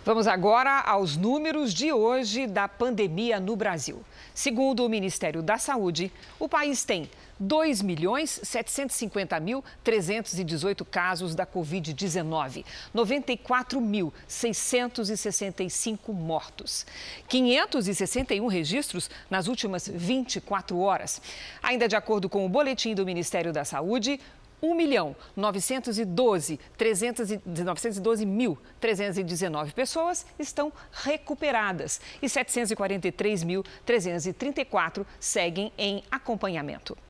Vamos agora aos números de hoje da pandemia no Brasil. Segundo o Ministério da Saúde, o país tem 2.750.318 casos da Covid-19, 94.665 mortos, 561 registros nas últimas 24 horas. Ainda de acordo com o boletim do Ministério da Saúde, 1.912.319 pessoas estão recuperadas e 743.334 seguem em acompanhamento.